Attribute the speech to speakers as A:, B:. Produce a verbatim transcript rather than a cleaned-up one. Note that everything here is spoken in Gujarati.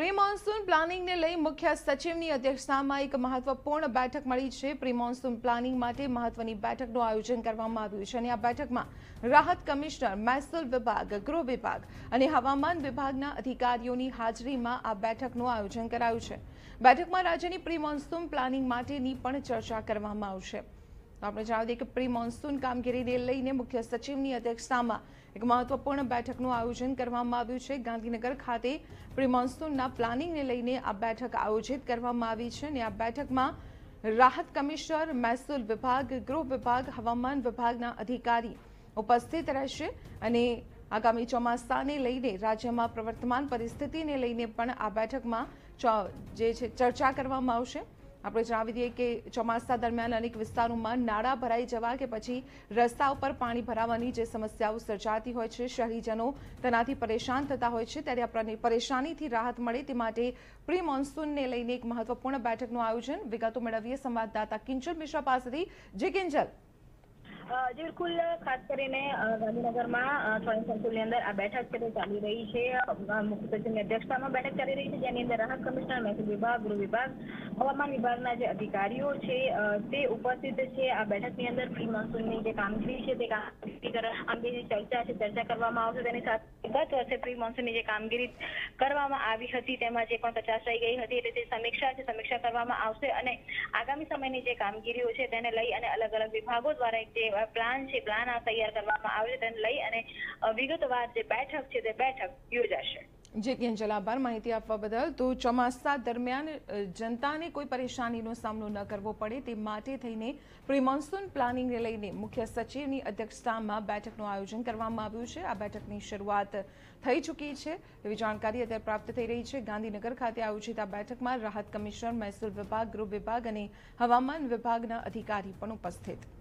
A: પ્રી મોન્સૂન પ્લાનિંગને લઈ મુખ્ય સચિવની અધ્યક્ષતામાં એક મહત્વપૂર્ણ બેઠક મળી છે। પ્રી મોન્સૂન પ્લાનિંગ માટે મહત્વની બેઠકનું આયોજન કરવામાં આવ્યું છે અને આ બેઠકમાં રાહત કમિશનર, મહેસૂલ વિભાગ, ગૃહ વિભાગ અને હવામાન વિભાગના અધિકારીઓની હાજરીમાં આ બેઠકનું આયોજન કરાયું છે। બેઠકમાં રાજ્યની પ્રી મોન્સૂન પ્લાનિંગ માટેની પણ ચર્ચા કરવામાં આવશે। આપણે જણાવી દઈએ કે પ્રી મોન્સૂન કામગીરીને લઈને મુખ્ય સચિવની અધ્યક્ષતામાં એક મહત્વપૂર્ણ બેઠકનું આયોજન કરવામાં આવ્યું છે। ગાંધીનગર ખાતે પ્રી મોન્સૂનના પ્લાનિંગને લઈને આ બેઠક આયોજિત કરવામાં આવી છે અને આ બેઠકમાં રાહત કમિશનર, મહેસૂલ વિભાગ, ગૃહ વિભાગ, હવામાન વિભાગના અધિકારી ઉપસ્થિત રહેશે અને આગામી ચોમાસાને લઈને રાજ્યમાં પ્રવર્તમાન પરિસ્થિતિને લઈને પણ આ બેઠકમાં જે છે ચર્ચા કરવામાં આવશે। આપણે જણાવી દઈએ કે ચોમાસા દરમિયાન અનેક વિસ્તારોમાં નાળા ભરાઈ જવા કે પછી રસ્તા ઉપર પાણી ભરાવાની જે સમસ્યાઓ સર્જાતી હોય છે, શહેરીજનો તેનાથી પરેશાન થતા હોય છે, ત્યારે આ પરેશાનીથી રાહત મળે તે માટે પ્રી મોન્સૂનને લઈને એક મહત્વપૂર્ણ બેઠકનું આયોજન। વિગતો મેળવીએ સંવાદદાતા કિંજલ મિશ્રા પાસેથી। જે કિંજલ,
B: जी बिल्कुल, खास કરીને ગાંધીનગરમાં સ્વયં સંકુલની અંદર આ બેઠક છે તે ચાલી રહી છે। મુખ્ય સચિવની અધ્યક્ષતામાં બેઠક ચાલી રહી છે, જેની અંદર રાહત કમિશનર, મહેસૂલ વિભાગ, ગૃહ વિભાગ, હવામાન વિભાગના જે અધિકારીઓ છે તે ઉપસ્થિત છે। આ બેઠકની અંદર પ્રી મોન્સૂનની જે કામગીરી છે તે કામગીરી અંગેની ચર્ચા છે ચર્ચા કરવામાં આવશે। તેની સાથે ગત વર્ષે પ્રી મોન્સૂનની જે કામગીરી કરવામાં આવી હતી તેમાં જે પણ કચાશ રહી ગઈ હતી તે સમીક્ષા છે સમીક્ષા કરવામાં આવશે અને આગામી સમયની જે કામગીરીઓ છે તેને લઈ અને અલગ અલગ વિભાગો દ્વારા એક જે પ્લાન છે પ્લાન આ તૈયાર કરવામાં આવે છે તેને લઈ અને વિગતવાર જે બેઠક છે તે બેઠક યોજાશે।
A: જે કિંજલ, આભાર માહિતી આપવા બદલ। તો ચોમાસા દરમિયાન જનતાને કોઈ પરેશાનીનો સામનો ન કરવો પડે તે માટે થઈને પ્રી મોન્સૂન પ્લાનિંગને લઈને મુખ્ય સચિવની અધ્યક્ષતામાં બેઠકનું આયોજન કરવામાં આવ્યું છે। આ બેઠકની શરૂઆત થઈ ચૂકી છે એવી જાણકારી અત્યારે પ્રાપ્ત થઈ રહી છે। ગાંધીનગર ખાતે આયોજિત આ બેઠકમાં રાહત કમિશનર, મહેસૂલ વિભાગ, ગૃહ વિભાગ અને હવામાન વિભાગના અધિકારી પણ ઉપસ્થિત।